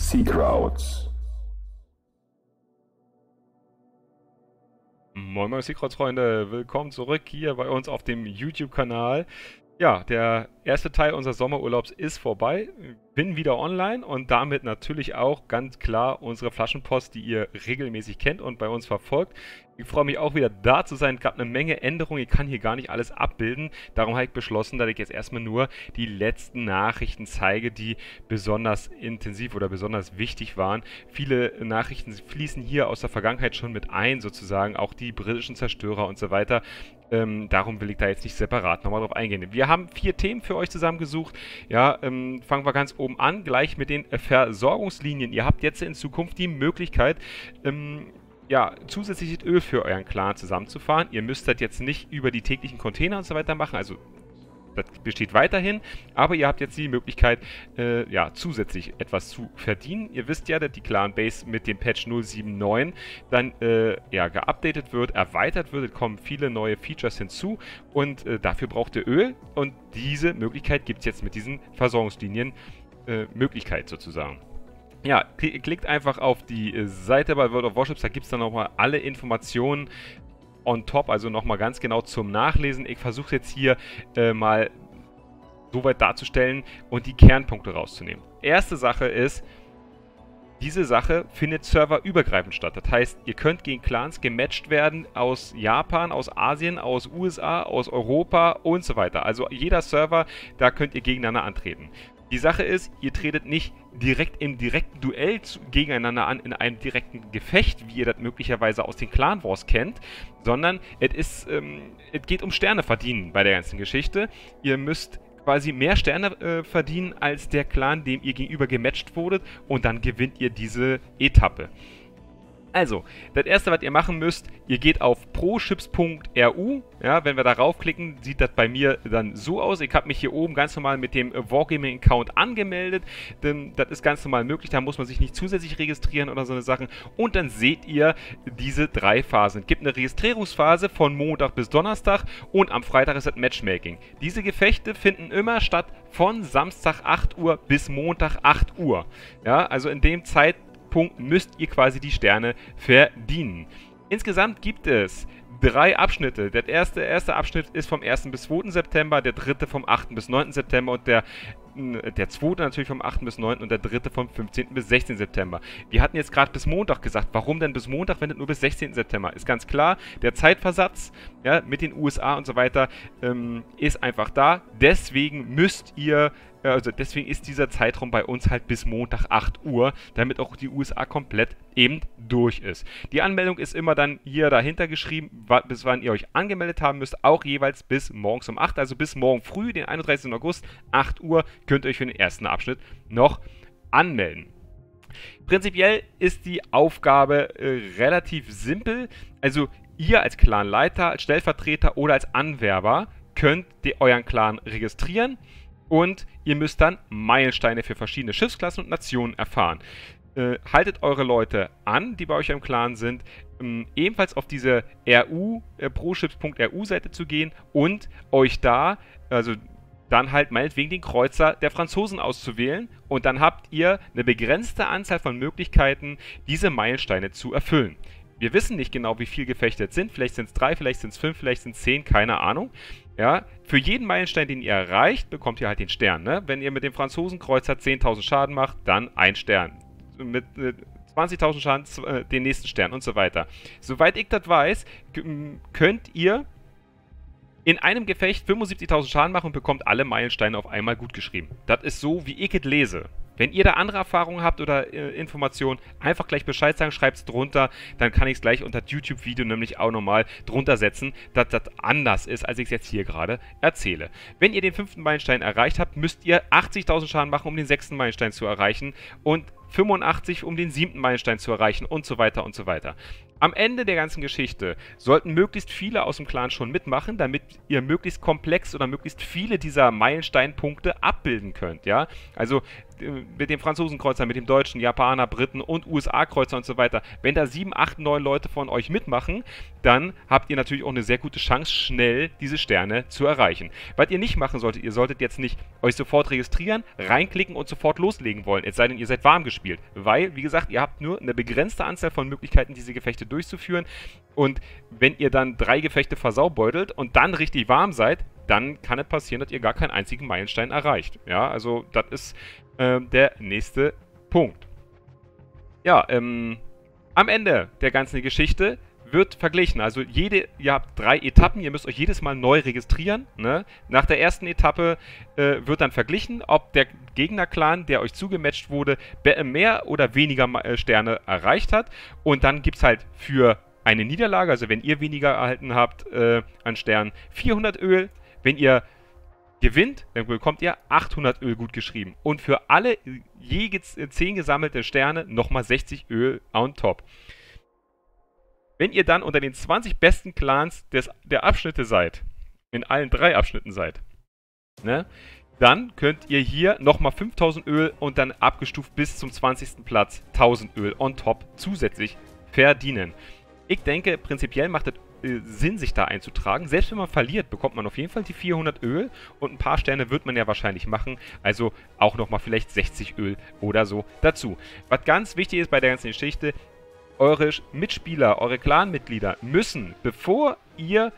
Seakrauts. Moin moin Seakrauts-Freunde, willkommen zurück hier bei uns auf dem YouTube-Kanal. Ja, der erste Teil unseres Sommerurlaubs ist vorbei, bin wieder online und damit natürlich auch ganz klar unsere Flaschenpost, die ihr regelmäßig kennt und bei uns verfolgt. Ich freue mich auch wieder da zu sein, es gab eine Menge Änderungen, ich kann hier gar nicht alles abbilden, darum habe ich beschlossen, dass ich jetzt erstmal nur die letzten Nachrichten zeige, die besonders intensiv oder besonders wichtig waren. Viele Nachrichten fließen hier aus der Vergangenheit schon mit ein, sozusagen, auch die britischen Zerstörer und so weiter. Darum will ich da jetzt nicht separat nochmal drauf eingehen. Wir haben 4 Themen für euch zusammengesucht. Ja, fangen wir ganz oben an, gleich mit den Versorgungslinien. Ihr habt jetzt in Zukunft die Möglichkeit, ja, zusätzliches Öl für euren Clan zusammenzufahren. Ihr müsst das jetzt nicht über die täglichen Container und so weiter machen, also das besteht weiterhin, aber ihr habt jetzt die Möglichkeit, ja, zusätzlich etwas zu verdienen. Ihr wisst ja, dass die Clan-Base mit dem Patch 079 dann ja, geupdatet wird, erweitert wird, es kommen viele neue Features hinzu und dafür braucht ihr Öl und diese Möglichkeit gibt es jetzt mit diesen Versorgungslinien Möglichkeit sozusagen. Ja, klickt einfach auf die Seite bei World of Warships, da gibt es dann nochmal alle Informationen on top, also nochmal ganz genau zum Nachlesen. Ich versuche jetzt hier mal soweit darzustellen und die Kernpunkte rauszunehmen. Erste Sache ist, diese Sache findet serverübergreifend statt. Das heißt, ihr könnt gegen Clans gematcht werden aus Japan, aus Asien, aus USA, aus Europa und so weiter. Also jeder Server, da könnt ihr gegeneinander antreten. Die Sache ist, ihr tretet nicht direkt im direkten Duell gegeneinander an, in einem direkten Gefecht, wie ihr das möglicherweise aus den Clan Wars kennt, sondern es geht um Sterne verdienen bei der ganzen Geschichte. Ihr müsst quasi mehr Sterne verdienen als der Clan, dem ihr gegenüber gematcht wurdet, und dann gewinnt ihr diese Etappe. Also, das erste, was ihr machen müsst, ihr geht auf proships.ru. Ja, wenn wir darauf klicken, sieht das bei mir dann so aus. Ich habe mich hier oben ganz normal mit dem Wargaming-Account angemeldet. Das ist ganz normal möglich, da muss man sich nicht zusätzlich registrieren oder so eine Sachen. Und dann seht ihr diese 3 Phasen. Es gibt eine Registrierungsphase von Montag bis Donnerstag und am Freitag ist das Matchmaking. Diese Gefechte finden immer statt von Samstag 8 Uhr bis Montag 8 Uhr. Ja, also in dem Zeitpunkt müsst ihr quasi die Sterne verdienen. Insgesamt gibt es 3 Abschnitte. Der erste Abschnitt ist vom 1. bis 2. September, der dritte vom 8. bis 9. September und der zweite natürlich vom 8. bis 9. und der dritte vom 15. bis 16. September. Wir hatten jetzt gerade bis Montag gesagt. Warum denn bis Montag, wenn es nur bis 16. September ist? Ganz klar, der Zeitversatz, ja, mit den USA und so weiter ist einfach da. Deswegen deswegen ist dieser Zeitraum bei uns halt bis Montag 8 Uhr, damit auch die USA komplett eben durch ist. Die Anmeldung ist immer dann hier dahinter geschrieben, bis wann ihr euch angemeldet haben müsst, auch jeweils bis morgens um 8, also bis morgen früh, den 31. August, 8 Uhr, könnt ihr euch für den ersten Abschnitt noch anmelden. Prinzipiell ist die Aufgabe relativ simpel, also ihr als Clanleiter, als Stellvertreter oder als Anwerber könnt euren Clan registrieren und ihr müsst dann Meilensteine für verschiedene Schiffsklassen und Nationen erfahren. Haltet eure Leute an, die bei euch im Clan sind, ebenfalls auf diese proships.ru Seite zu gehen und euch da, also dann halt meinetwegen den Kreuzer der Franzosen auszuwählen und dann habt ihr eine begrenzte Anzahl von Möglichkeiten, diese Meilensteine zu erfüllen. Wir wissen nicht genau, wie viel Gefechte es sind. Vielleicht sind es 3, vielleicht sind es 5, vielleicht sind es 10, keine Ahnung. Ja, für jeden Meilenstein, den ihr erreicht, bekommt ihr halt den Stern. Ne? Wenn ihr mit dem Franzosenkreuzer 10.000 Schaden macht, dann ein Stern. Mit 20.000 Schaden den nächsten Stern und so weiter. Soweit ich das weiß, könnt ihr in einem Gefecht 75.000 Schaden machen und bekommt alle Meilensteine auf einmal gut geschrieben. Das ist so, wie ich es lese. Wenn ihr da andere Erfahrungen habt oder Informationen, einfach gleich Bescheid sagen, schreibt es drunter, dann kann ich es gleich unter das YouTube-Video nämlich auch nochmal drunter setzen, dass das anders ist, als ich es jetzt hier gerade erzähle. Wenn ihr den 5. Meilenstein erreicht habt, müsst ihr 80.000 Schaden machen, um den 6. Meilenstein zu erreichen und 85, um den 7. Meilenstein zu erreichen und so weiter und so weiter. Am Ende der ganzen Geschichte sollten möglichst viele aus dem Clan schon mitmachen, damit ihr möglichst komplex oder möglichst viele dieser Meilensteinpunkte abbilden könnt, ja. Also mit dem Franzosenkreuzer, mit dem Deutschen, Japaner, Briten und USA-Kreuzer und so weiter, wenn da 7, 8, 9 Leute von euch mitmachen, dann habt ihr natürlich auch eine sehr gute Chance, schnell diese Sterne zu erreichen. Was ihr nicht machen solltet, ihr solltet jetzt nicht euch sofort registrieren, reinklicken und sofort loslegen wollen, es sei denn, ihr seid warm gespielt, weil, wie gesagt, ihr habt nur eine begrenzte Anzahl von Möglichkeiten, diese Gefechte durchzuführen, und wenn ihr dann 3 Gefechte versaubeutelt und dann richtig warm seid, dann kann es passieren, dass ihr gar keinen einzigen Meilenstein erreicht. Ja, also das ist der nächste Punkt. Ja, am Ende der ganzen Geschichte wird verglichen. Also ihr habt 3 Etappen, ihr müsst euch jedes Mal neu registrieren. Ne? Nach der ersten Etappe wird dann verglichen, ob der Gegner-Clan, der euch zugematcht wurde, mehr oder weniger Sterne erreicht hat. Und dann gibt es halt für eine Niederlage, also wenn ihr weniger erhalten habt an Sternen, 400 Öl. Wenn ihr gewinnt, dann bekommt ihr 800 Öl gut geschrieben. Und für alle je 10 gesammelte Sterne nochmal 60 Öl on top. Wenn ihr dann unter den 20 besten Clans der Abschnitte seid, in allen 3 Abschnitten seid, ne, dann könnt ihr hier nochmal 5000 Öl und dann abgestuft bis zum 20. Platz 1000 Öl on top zusätzlich verdienen. Ich denke, prinzipiell macht es Sinn, sich da einzutragen. Selbst wenn man verliert, bekommt man auf jeden Fall die 400 Öl und ein paar Sterne wird man ja wahrscheinlich machen. Also auch nochmal vielleicht 60 Öl oder so dazu. Was ganz wichtig ist bei der ganzen Geschichte, eure Mitspieler, eure Clanmitglieder müssen, bevor sie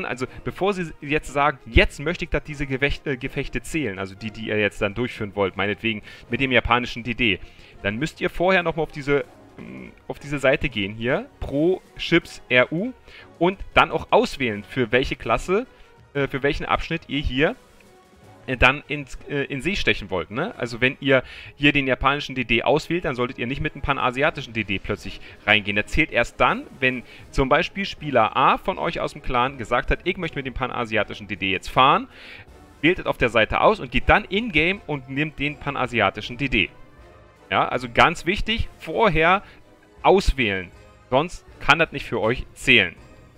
jetzt sagen, jetzt möchte ich, dass diese Gefechte zählen, also die ihr jetzt dann durchführen wollt, meinetwegen mit dem japanischen DD, dann müsst ihr vorher nochmal auf diese Seite gehen hier, Pro Ships RU, und dann auch auswählen, für welche Klasse, für welchen Abschnitt ihr hier dann in See stechen wollt. Ne? Also wenn ihr hier den japanischen DD auswählt, dann solltet ihr nicht mit einem panasiatischen DD plötzlich reingehen. Der zählt erst dann, wenn zum Beispiel Spieler A von euch aus dem Clan gesagt hat, ich möchte mit dem panasiatischen DD jetzt fahren, wählt es auf der Seite aus und geht dann in-game und nimmt den panasiatischen DD. Ja, also ganz wichtig, vorher auswählen, sonst kann das nicht für euch zählen.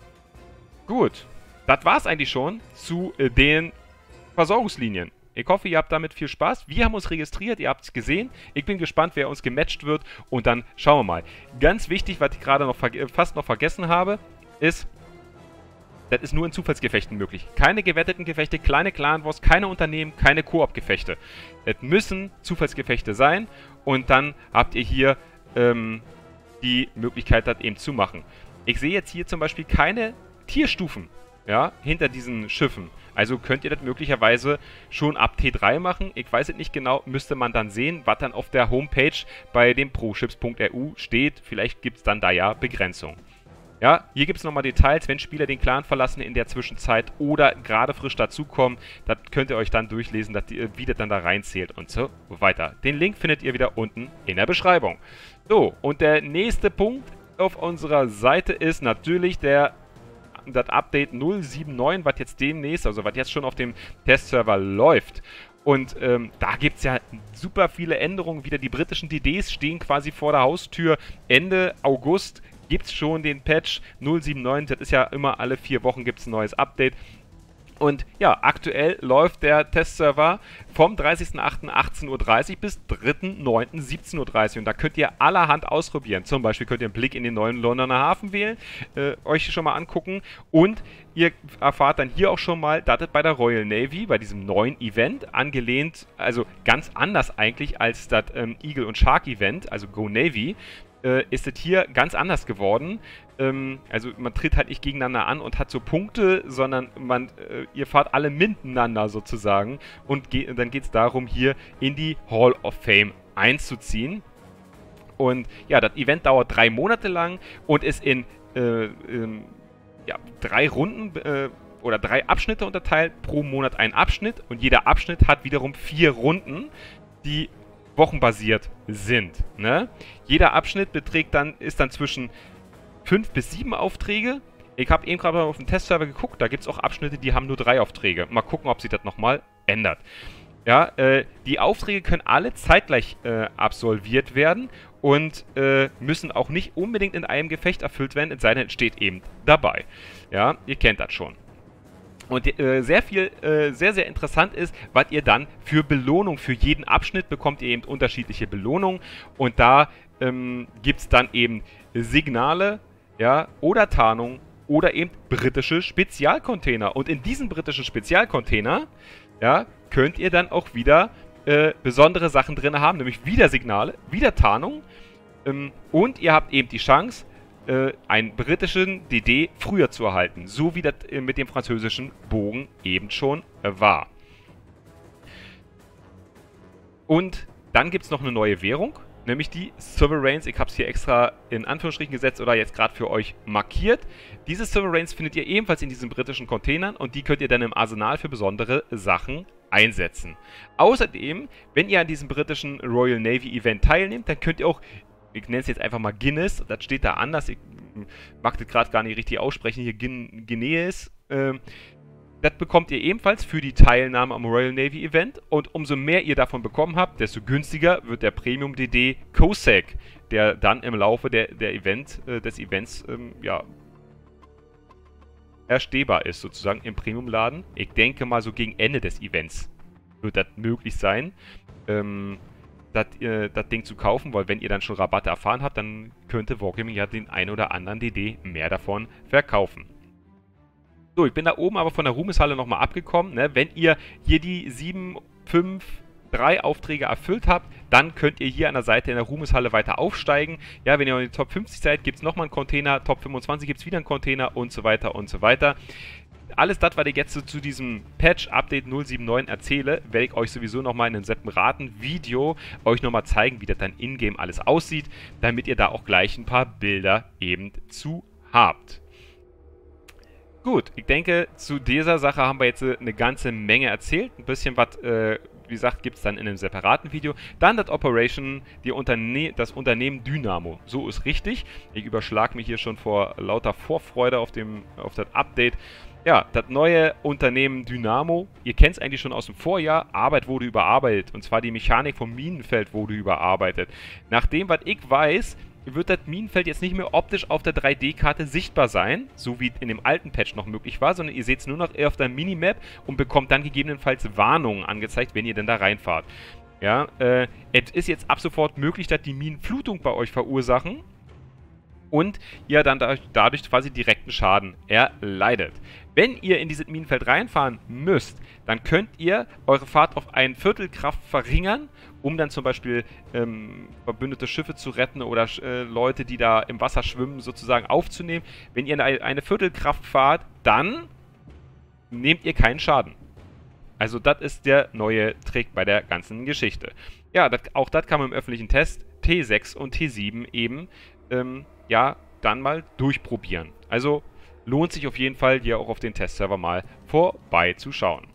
Gut, das war's eigentlich schon zu den Versorgungslinien. Ich hoffe, ihr habt damit viel Spaß. Wir haben uns registriert, ihr habt es gesehen. Ich bin gespannt, wer uns gematcht wird und dann schauen wir mal. Ganz wichtig, was ich gerade noch fast noch vergessen habe, ist, das ist nur in Zufallsgefechten möglich. Keine gewetteten Gefechte, kleine Clan-Wars, keine Unternehmen, keine Koop-Gefechte. Es müssen Zufallsgefechte sein und dann habt ihr hier die Möglichkeit, das eben zu machen. Ich sehe jetzt hier zum Beispiel keine Tierstufen, ja, hinter diesen Schiffen. Also könnt ihr das möglicherweise schon ab T3 machen. Ich weiß es nicht genau, müsste man dann sehen, was dann auf der Homepage bei dem proships.ru steht. Vielleicht gibt es dann da ja Begrenzung. Ja, hier gibt es nochmal Details, wenn Spieler den Clan verlassen in der Zwischenzeit oder gerade frisch dazukommen. Das könnt ihr euch dann durchlesen, wie das dann da reinzählt und so weiter. Den Link findet ihr wieder unten in der Beschreibung. So, und der nächste Punkt auf unserer Seite ist natürlich das Update 079, was jetzt demnächst, also was jetzt schon auf dem Testserver läuft. Und da gibt es ja super viele Änderungen wieder. Die britischen DDs stehen quasi vor der Haustür. Ende August gibt es schon den Patch 079. Das ist ja immer alle 4 Wochen gibt es ein neues Update. Und ja, aktuell läuft der Testserver vom 30.08.18:30 Uhr bis 3.09.17:30 Uhr. Und da könnt ihr allerhand ausprobieren. Zum Beispiel könnt ihr einen Blick in den neuen Londoner Hafen wählen, euch schon mal angucken. Und ihr erfahrt dann hier auch schon mal, dass es bei der Royal Navy, bei diesem neuen Event, angelehnt, also ganz anders eigentlich als das Eagle und Shark Event, also Go Navy, ist es hier ganz anders geworden. Also man tritt halt nicht gegeneinander an und hat so Punkte, sondern ihr fahrt alle miteinander sozusagen und dann geht es darum, hier in die Hall of Fame einzuziehen. Und ja, das Event dauert 3 Monate lang und ist in 3 Runden oder 3 Abschnitte unterteilt, pro Monat ein Abschnitt und jeder Abschnitt hat wiederum 4 Runden, die wochenbasiert sind. Ne? Jeder Abschnitt ist dann zwischen 5 bis 7 Aufträge. Ich habe eben gerade auf dem Testserver geguckt, da gibt es auch Abschnitte, die haben nur 3 Aufträge. Mal gucken, ob sich das nochmal ändert. Ja, die Aufträge können alle zeitgleich absolviert werden und müssen auch nicht unbedingt in einem Gefecht erfüllt werden, es sei denn, es steht eben dabei. Ja, ihr kennt das schon. Und sehr, sehr interessant ist, was ihr dann für Belohnung, für jeden Abschnitt bekommt ihr eben unterschiedliche Belohnungen. Und da gibt es dann eben Signale, ja, oder Tarnung oder eben britische Spezialcontainer. Und in diesen britischen Spezialcontainer, ja, könnt ihr dann auch wieder besondere Sachen drin haben, nämlich wieder Signale, wieder Tarnung. Und ihr habt eben die Chance, einen britischen DD früher zu erhalten, so wie das mit dem französischen Bogen eben schon war. Und dann gibt es noch eine neue Währung, nämlich die Sovereigns. Ich habe es hier extra in Anführungsstrichen gesetzt oder jetzt gerade für euch markiert. Diese Sovereigns findet ihr ebenfalls in diesen britischen Containern und die könnt ihr dann im Arsenal für besondere Sachen einsetzen. Außerdem, wenn ihr an diesem britischen Royal Navy Event teilnehmt, dann könnt ihr auch, ich nenne es jetzt einfach mal Guinness, das steht da anders, ich mag das gerade gar nicht richtig aussprechen, hier Guinness, das bekommt ihr ebenfalls für die Teilnahme am Royal Navy Event und umso mehr ihr davon bekommen habt, desto günstiger wird der Premium DD COSAC, der dann im Laufe des Events ja, erstehbar ist, sozusagen im Premium-Laden. Ich denke mal, so gegen Ende des Events wird das möglich sein, das Ding zu kaufen, weil wenn ihr dann schon Rabatte erfahren habt, dann könnte Wargaming ja den einen oder anderen DD mehr davon verkaufen. So, ich bin da oben aber von der Ruhmeshalle nochmal abgekommen. Ne? Wenn ihr hier die 7, 5, 3 Aufträge erfüllt habt, dann könnt ihr hier an der Seite in der Ruhmeshalle weiter aufsteigen. Ja, wenn ihr in die Top 50 seid, gibt es nochmal einen Container, Top 25 gibt es wieder einen Container und so weiter und so weiter. Alles das, was ich jetzt so zu diesem Patch Update 079 erzähle, werde ich euch sowieso nochmal in einem separaten Video euch nochmal zeigen, wie das dann in-game alles aussieht, damit ihr da auch gleich ein paar Bilder eben zu habt. Gut, ich denke, zu dieser Sache haben wir jetzt eine ganze Menge erzählt. Ein bisschen was, wie gesagt, gibt es dann in einem separaten Video. Dann das Operation, das Unternehmen Dynamo. So ist richtig. Ich überschlage mich hier schon vor lauter Vorfreude auf das Update. Ja, das neue Unternehmen Dynamo, ihr kennt es eigentlich schon aus dem Vorjahr, Arbeit wurde überarbeitet. Und zwar die Mechanik vom Minenfeld wurde überarbeitet. Nach dem, was ich weiß, wird das Minenfeld jetzt nicht mehr optisch auf der 3D-Karte sichtbar sein, so wie in dem alten Patch noch möglich war, sondern ihr seht es nur noch eher auf der Minimap und bekommt dann gegebenenfalls Warnungen angezeigt, wenn ihr denn da reinfahrt. Ja, es ist jetzt ab sofort möglich, dass die Minen Flutung bei euch verursachen und ihr dann dadurch quasi direkten Schaden erleidet. Wenn ihr in dieses Minenfeld reinfahren müsst, dann könnt ihr eure Fahrt auf 1/4 Kraft verringern, um dann zum Beispiel verbündete Schiffe zu retten oder Leute, die da im Wasser schwimmen, sozusagen aufzunehmen. Wenn ihr eine 1/4 Kraft fahrt, dann nehmt ihr keinen Schaden. Also das ist der neue Trick bei der ganzen Geschichte. Ja, auch das kann man im öffentlichen Test T6 und T7 eben ja, dann mal durchprobieren. Also lohnt sich auf jeden Fall, hier auch auf den Testserver mal vorbeizuschauen.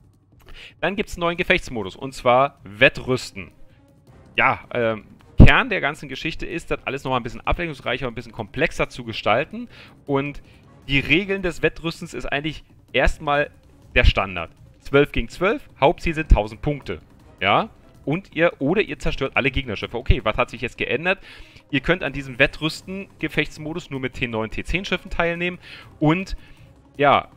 Dann gibt es einen neuen Gefechtsmodus, und zwar Wettrüsten. Ja, Kern der ganzen Geschichte ist, das alles nochmal ein bisschen abwechslungsreicher und ein bisschen komplexer zu gestalten. Und die Regeln des Wettrüstens ist eigentlich erstmal der Standard. 12 gegen 12, Hauptziel sind 1000 Punkte. Ja, und ihr zerstört alle Gegnerschiffe. Okay, was hat sich jetzt geändert? Ihr könnt an diesem Wettrüsten-Gefechtsmodus nur mit T9, T10 Schiffen teilnehmen. Und ja,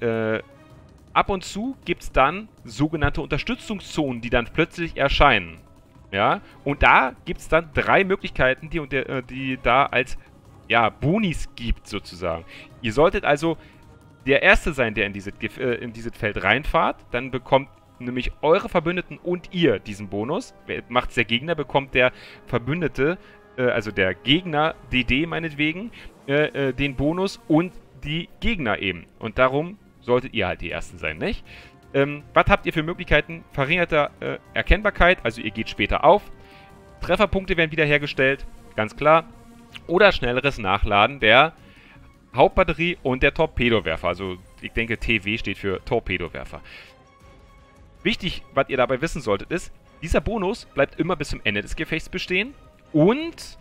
ab und zu gibt es dann sogenannte Unterstützungszonen, die dann plötzlich erscheinen. Ja, und da gibt es dann 3 Möglichkeiten, die da als Bonis gibt, sozusagen. Ihr solltet also der Erste sein, der in dieses Feld reinfahrt. Dann bekommt nämlich eure Verbündeten und ihr diesen Bonus. Macht's der Gegner, bekommt der Verbündete, also der Gegner, DD meinetwegen, den Bonus und die Gegner eben. Und darum solltet ihr halt die Ersten sein, nicht? Was habt ihr für Möglichkeiten? Verringerte Erkennbarkeit, also ihr geht später auf. Trefferpunkte werden wiederhergestellt, ganz klar. Oder schnelleres Nachladen der Hauptbatterie und der Torpedowerfer. Also ich denke, TW steht für Torpedowerfer. Wichtig, was ihr dabei wissen solltet, ist, dieser Bonus bleibt immer bis zum Ende des Gefechts bestehen und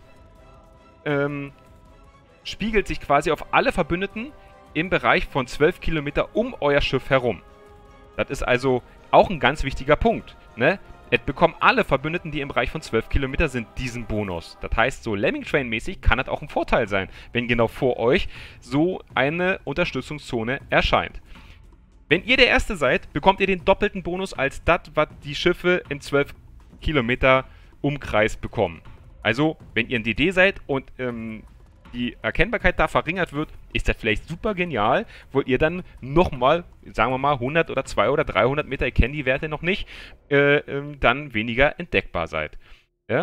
spiegelt sich quasi auf alle Verbündeten im Bereich von 12 Kilometer um euer Schiff herum. Das ist also auch ein ganz wichtiger Punkt. Ne? Es bekommen alle Verbündeten, die im Bereich von 12 Kilometer sind, diesen Bonus. Das heißt, so Lemming Train-mäßig kann das auch ein Vorteil sein, wenn genau vor euch so eine Unterstützungszone erscheint. Wenn ihr der Erste seid, bekommt ihr den doppelten Bonus als das, was die Schiffe in 12 Kilometer Umkreis bekommen. Also, wenn ihr ein DD seid und die Erkennbarkeit da verringert wird, ist das vielleicht super genial, wo ihr dann nochmal, sagen wir mal, 100 oder 200 oder 300 Meter, ihr kennt die Werte noch nicht, dann weniger entdeckbar seid. Ja?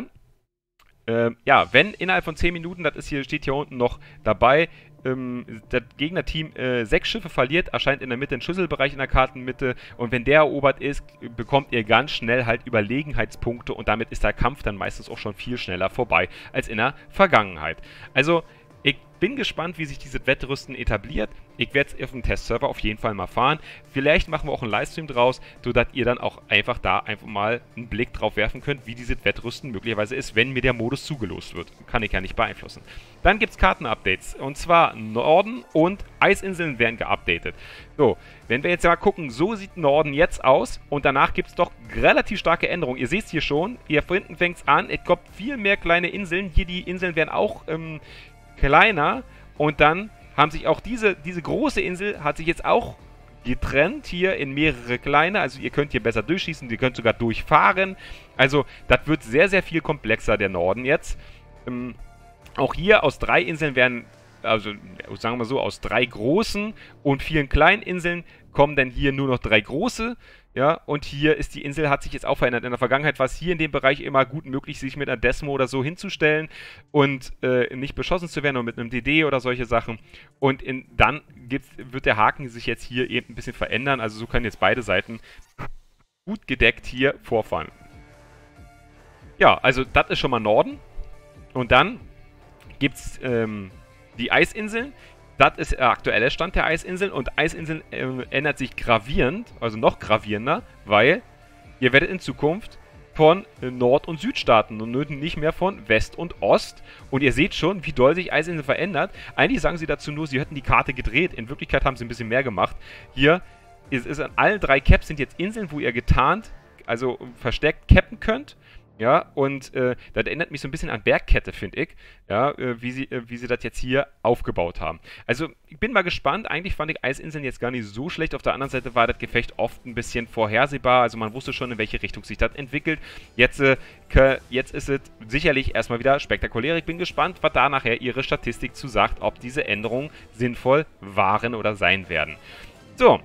Ja, wenn innerhalb von 10 Minuten, steht hier unten noch dabei, das Gegnerteam 6 Schiffe verliert, erscheint in der Mitte ein Schlüsselbereich in der Kartenmitte und wenn der erobert ist, bekommt ihr ganz schnell halt Überlegenheitspunkte und damit ist der Kampf dann meistens auch schon viel schneller vorbei als in der Vergangenheit. Also, ich bin gespannt, wie sich dieses Wettrüsten etabliert. Ich werde es auf dem Testserver auf jeden Fall mal fahren. Vielleicht machen wir auch einen Livestream draus, sodass ihr dann auch einfach mal einen Blick drauf werfen könnt, wie dieses Wettrüsten möglicherweise ist, wenn mir der Modus zugelost wird. Kann ich ja nicht beeinflussen. Dann gibt es Kartenupdates. Und zwar Norden und Eisinseln werden geupdatet. So, wenn wir jetzt mal gucken, so sieht Norden jetzt aus. Und danach gibt es doch relativ starke Änderungen. Ihr seht es hier schon. Hier hinten fängt es an. Es kommt viel mehr kleine Inseln. Hier die Inseln werden auch kleiner und dann haben sich auch diese große Insel hat sich jetzt auch getrennt hier in mehrere kleine, also ihr könnt hier besser durchschießen, ihr könnt sogar durchfahren, also das wird sehr, sehr viel komplexer, der Norden jetzt. Auch hier aus 3 Inseln werden, also sagen wir mal so, aus 3 großen und vielen kleinen Inseln kommen dann hier nur noch 3 große. Ja, und hier ist die Insel, hat sich jetzt auch verändert. In der Vergangenheit war es hier in dem Bereich immer gut möglich, sich mit einer Desmo oder so hinzustellen und nicht beschossen zu werden oder mit einem DD oder solche Sachen. Und dann wird der Haken sich jetzt hier eben ein bisschen verändern. Also so können jetzt beide Seiten gut gedeckt hier vorfahren. Ja, also das ist schon mal Norden. Und dann gibt es die Eisinseln. Das ist der aktuelle Stand der Eisinseln und Eisinseln ändert sich gravierend, also noch gravierender, weil ihr werdet in Zukunft von Nord- und Südstaaten und nicht mehr von West und Ost. Und ihr seht schon, wie doll sich Eisinseln verändert. Eigentlich sagen sie dazu nur, sie hätten die Karte gedreht. In Wirklichkeit haben sie ein bisschen mehr gemacht. Hier ist an allen 3 Caps sind jetzt Inseln, wo ihr getarnt, also versteckt cappen könnt. Ja, und das erinnert mich so ein bisschen an Bergkette, finde ich, ja, wie sie das jetzt hier aufgebaut haben. Also, ich bin mal gespannt. Eigentlich fand ich Eisinseln jetzt gar nicht so schlecht. Auf der anderen Seite war das Gefecht oft ein bisschen vorhersehbar. Also, man wusste schon, in welche Richtung sich das entwickelt. Jetzt ist es sicherlich erstmal wieder spektakulär. Ich bin gespannt, was da nachher ihre Statistik zu sagt, ob diese Änderungen sinnvoll waren oder sein werden. So,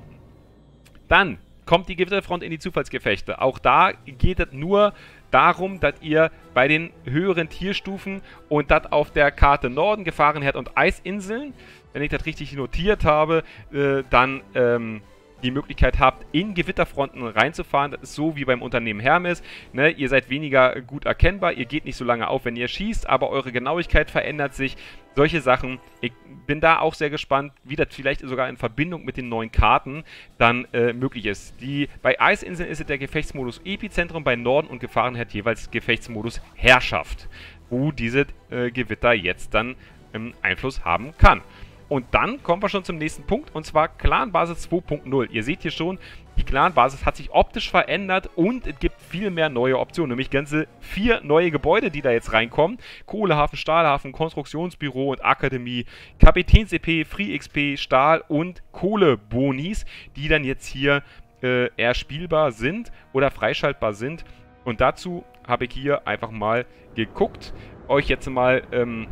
dann kommt die Gewitterfront in die Zufallsgefechte. Auch da geht es nur darum, dass ihr bei den höheren Tierstufen und das auf der Karte Norden, Gefahrenherd und Eisinseln, wenn ich das richtig notiert habe, dann die Möglichkeit habt, in Gewitterfronten reinzufahren. Das ist so wie beim Unternehmen Hermes. Ne? Ihr seid weniger gut erkennbar, ihr geht nicht so lange auf, wenn ihr schießt, aber eure Genauigkeit verändert sich. Solche Sachen. Ich bin da auch sehr gespannt, wie das vielleicht sogar in Verbindung mit den neuen Karten dann möglich ist. Bei Eisinseln ist es der Gefechtsmodus Epizentrum, bei Norden und Gefahrenherd jeweils Gefechtsmodus Herrschaft, wo dieses Gewitter jetzt dann Einfluss haben kann. Und dann kommen wir schon zum nächsten Punkt, und zwar Clanbasis 2.0. Ihr seht hier schon, die Clanbasis hat sich optisch verändert und es gibt viel mehr neue Optionen, nämlich ganze 4 neue Gebäude, die da jetzt reinkommen. Kohlehafen, Stahlhafen, Konstruktionsbüro und Akademie, Kapitäns-EP, Free-XP, Stahl- und Kohlebonis, die dann jetzt hier eher spielbar sind oder freischaltbar sind. Und dazu habe ich hier einfach mal geguckt, euch jetzt mal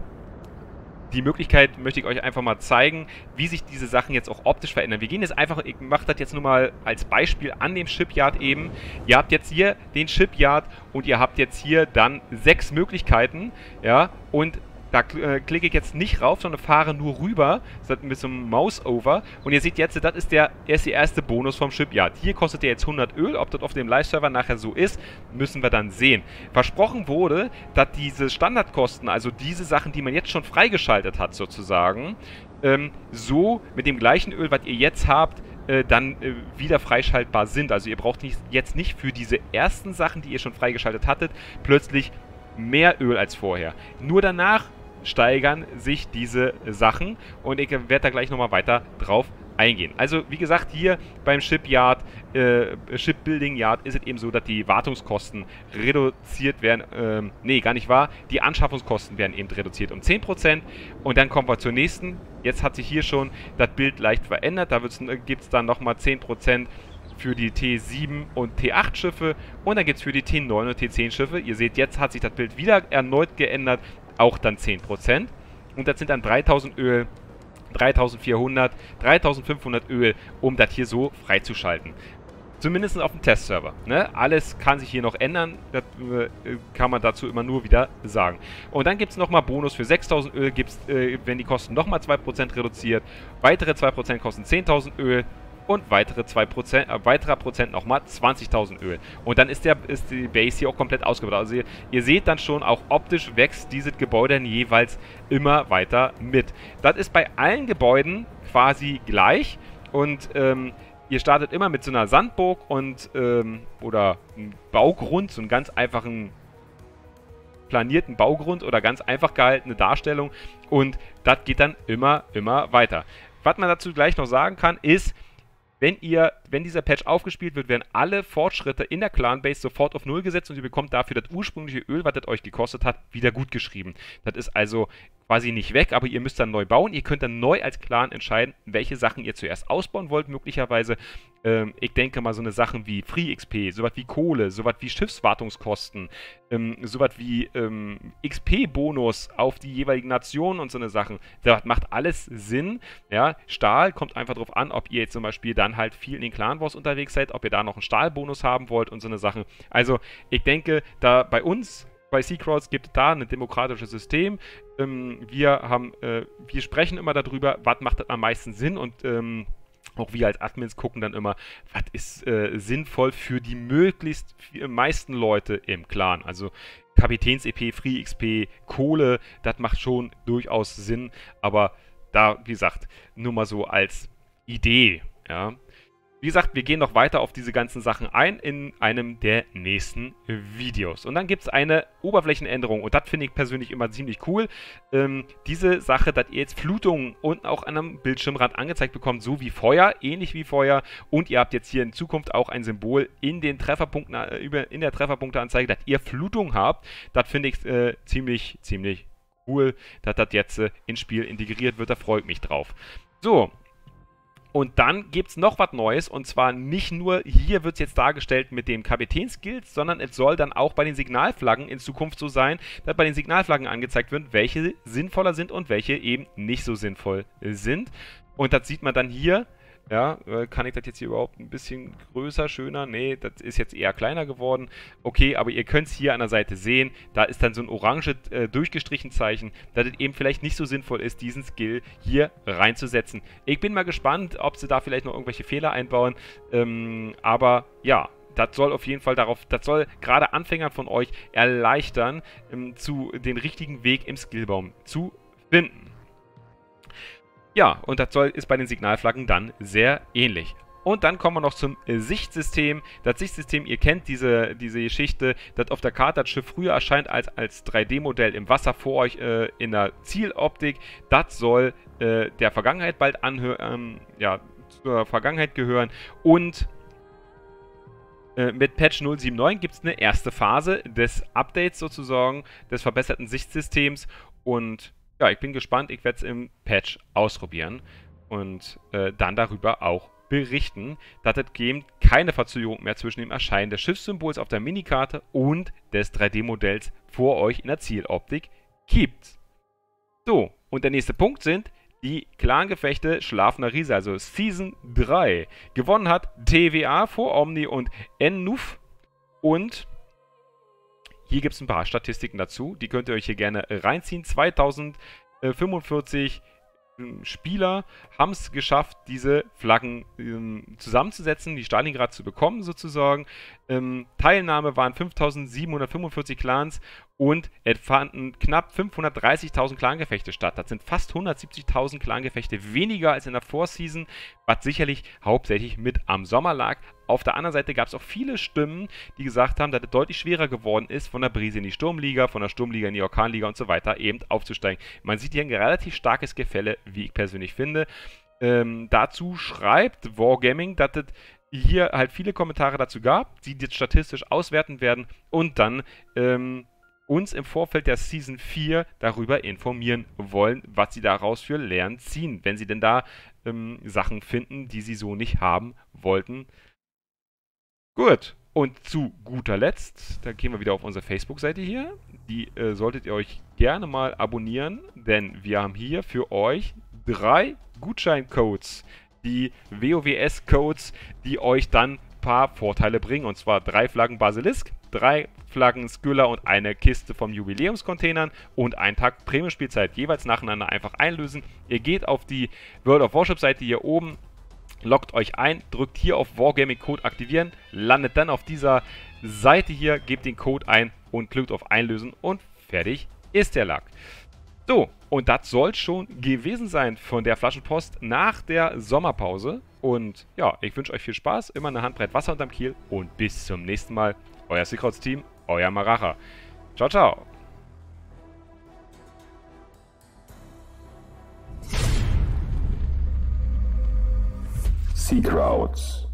die Möglichkeit möchte ich euch einfach mal zeigen, wie sich diese Sachen jetzt auch optisch verändern. Wir gehen jetzt einfach, ich mache das jetzt nur mal als Beispiel an dem Shipyard eben. Ihr habt jetzt hier den Shipyard und ihr habt jetzt hier dann 6 Möglichkeiten, ja, und da klicke ich jetzt nicht rauf, sondern fahre nur rüber, mit so einem Mouse-Over. Und ihr seht jetzt, das ist der erste Bonus vom Shipyard. Hier kostet der jetzt 100 Öl. Ob das auf dem Live-Server nachher so ist, müssen wir dann sehen. Versprochen wurde, dass diese Standardkosten, also diese Sachen, die man jetzt schon freigeschaltet hat sozusagen, so mit dem gleichen Öl, was ihr jetzt habt, dann wieder freischaltbar sind. Also ihr braucht jetzt nicht für diese ersten Sachen, die ihr schon freigeschaltet hattet, plötzlich mehr Öl als vorher. Nur danach steigern sich diese Sachen und ich werde da gleich nochmal weiter drauf eingehen. Also wie gesagt, hier beim Shipbuilding Yard ist es eben so, dass die Wartungskosten reduziert werden, nee, gar nicht wahr, die Anschaffungskosten werden eben reduziert um 10% und dann kommen wir zur nächsten. Jetzt hat sich hier schon das Bild leicht verändert, da gibt es dann nochmal 10% für die T7 und T8 Schiffe und dann gibt es für die T9 und T10 Schiffe. Ihr seht, jetzt hat sich das Bild wieder erneut geändert, auch dann 10%. Und das sind dann 3000 Öl, 3400, 3500 Öl, um das hier so freizuschalten. Zumindest auf dem Testserver. Ne? Alles kann sich hier noch ändern, das kann man dazu immer nur wieder sagen. Und dann gibt es nochmal Bonus für 6000 Öl, wenn die Kosten nochmal 2% reduziert. Weitere 2% kosten 10.000 Öl. Und weiterer Prozent nochmal 20.000 Öl. Und dann ist die Base hier auch komplett ausgebaut. Also ihr seht dann schon, auch optisch wächst dieses Gebäude dann jeweils immer weiter mit. Das ist bei allen Gebäuden quasi gleich. Und ihr startet immer mit so einer Sandburg oder einem Baugrund, so einen ganz einfachen planierten Baugrund oder ganz einfach gehaltene Darstellung. Und das geht dann immer weiter. Was man dazu gleich noch sagen kann, ist, wenn dieser Patch aufgespielt wird, werden alle Fortschritte in der Clan-Base sofort auf 0 gesetzt und ihr bekommt dafür das ursprüngliche Öl, was das euch gekostet hat, wieder gut geschrieben. Das ist also quasi nicht weg, aber ihr müsst dann neu bauen. Ihr könnt dann neu als Clan entscheiden, welche Sachen ihr zuerst ausbauen wollt, möglicherweise. Ich denke mal so eine Sachen wie Free XP, sowas wie Kohle, sowas wie Schiffswartungskosten, sowas wie XP-Bonus auf die jeweiligen Nationen und so eine Sachen. Das macht alles Sinn. Ja? Stahl kommt einfach darauf an, ob ihr jetzt zum Beispiel dann halt viel in den Clan Wars unterwegs seid, ob ihr da noch einen Stahlbonus haben wollt und so eine Sachen. Also ich denke, da bei uns bei Seacrawls gibt es da ein demokratisches System. Wir sprechen immer darüber, was macht am meisten Sinn und auch wir als Admins gucken dann immer, was ist sinnvoll für die möglichst meisten Leute im Clan. Also Kapitäns-EP, Free XP, Kohle, das macht schon durchaus Sinn. Aber da, wie gesagt, nur mal so als Idee. Ja. Wie gesagt, wir gehen noch weiter auf diese ganzen Sachen ein in einem der nächsten Videos. Und dann gibt es eine Oberflächenänderung und das finde ich persönlich immer ziemlich cool. Diese Sache, dass ihr jetzt Flutungen unten auch an einem Bildschirmrand angezeigt bekommt, so wie Feuer, ähnlich wie Feuer. Und ihr habt jetzt hier in Zukunft auch ein Symbol in den Trefferpunkten, in der Trefferpunkteanzeige, dass ihr Flutung habt. Das finde ich ziemlich cool, dass das jetzt ins Spiel integriert wird. Da freue ich mich drauf. So. Und dann gibt es noch was Neues, und zwar nicht nur, hier wird es jetzt dargestellt mit dem Kapitänsskills, sondern es soll dann auch bei den Signalflaggen in Zukunft so sein, dass bei den Signalflaggen angezeigt wird, welche sinnvoller sind und welche eben nicht so sinnvoll sind. Und das sieht man dann hier. Ja, kann ich das jetzt hier überhaupt ein bisschen größer, schöner? Nee, das ist jetzt eher kleiner geworden. Okay, aber ihr könnt es hier an der Seite sehen. Da ist dann so ein orange durchgestrichen Zeichen, dass es eben vielleicht nicht so sinnvoll ist, diesen Skill hier reinzusetzen. Ich bin mal gespannt, ob sie da vielleicht noch irgendwelche Fehler einbauen. Aber ja, das soll auf jeden Fall das soll gerade Anfängern von euch erleichtern, den richtigen Weg im Skillbaum zu finden. Ja, und das ist bei den Signalflaggen dann sehr ähnlich. Und dann kommen wir noch zum Sichtsystem. Das Sichtsystem, ihr kennt diese Geschichte, dass auf der Karte das Schiff früher erscheint als 3D-Modell im Wasser vor euch in der Zieloptik. Das soll der Vergangenheit bald zur Vergangenheit gehören. Und mit Patch 079 gibt es eine erste Phase des Updates sozusagen, des verbesserten Sichtsystems. Und ja, ich bin gespannt. Ich werde es im Patch ausprobieren und dann darüber auch berichten, dass es eben keine Verzögerung mehr zwischen dem Erscheinen des Schiffssymbols auf der Minikarte und des 3D-Modells vor euch in der Zieloptik gibt. So, und der nächste Punkt sind die Clan-Gefechte Schlafender Riese, also Season 3. Gewonnen hat TVA vor Omni und Ennuf. Und hier gibt es ein paar Statistiken dazu, die könnt ihr euch hier gerne reinziehen. 2045 Spieler haben es geschafft, diese Flaggen zusammenzusetzen, die Stalingrad zu bekommen sozusagen. Teilnahme waren 5745 Clans und es fanden knapp 530.000 Clangefechte statt. Das sind fast 170.000 Clangefechte weniger als in der Vorseason, was sicherlich hauptsächlich mit am Sommer lag. Auf der anderen Seite gab es auch viele Stimmen, die gesagt haben, dass es deutlich schwerer geworden ist, von der Brise in die Sturmliga, von der Sturmliga in die Orkanliga und so weiter eben aufzusteigen. Man sieht hier ein relativ starkes Gefälle, wie ich persönlich finde. dazu schreibt Wargaming, dass es hier halt viele Kommentare dazu gab, die jetzt statistisch auswerten werden und dann uns im Vorfeld der Season 4 darüber informieren wollen, was sie daraus für Lehren ziehen, wenn sie denn da Sachen finden, die sie so nicht haben wollten. Gut, und zu guter Letzt, da gehen wir wieder auf unsere Facebook-Seite hier. Die solltet ihr euch gerne mal abonnieren, denn wir haben hier für euch 3 Gutscheincodes, die WoWS-Codes, die euch dann ein paar Vorteile bringen. Und zwar 3 Flaggen Basilisk, 3 Flaggen Skylla und eine Kiste vom Jubiläumscontainern und ein Tag Premium-Spielzeit. Jeweils nacheinander einfach einlösen. Ihr geht auf die World of Warship-Seite hier oben, loggt euch ein, drückt hier auf Wargaming Code aktivieren, landet dann auf dieser Seite hier, gebt den Code ein und klickt auf Einlösen und fertig ist der Lack. So, und das soll schon gewesen sein von der Flaschenpost nach der Sommerpause. Und ja, ich wünsche euch viel Spaß, immer eine Handbreit Wasser unterm Kiel und bis zum nächsten Mal. Euer Secrets Team, euer Maracha. Ciao, ciao. Secrets.